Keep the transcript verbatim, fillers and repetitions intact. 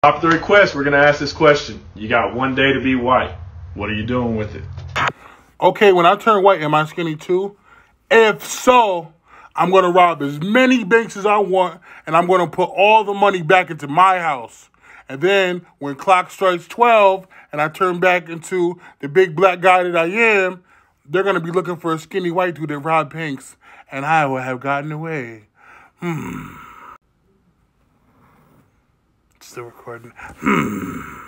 Stop the request. We're going to ask this question. You got one day to be white. What are you doing with it? Okay, when I turn white, am I skinny too? If so, I'm going to rob as many banks as I want, and I'm going to put all the money back into my house. And then when clock strikes twelve and I turn back into the big black guy that I am, they're going to be looking for a skinny white dude that robbed banks, and I will have gotten away. Hmm. Still recording. Hmm.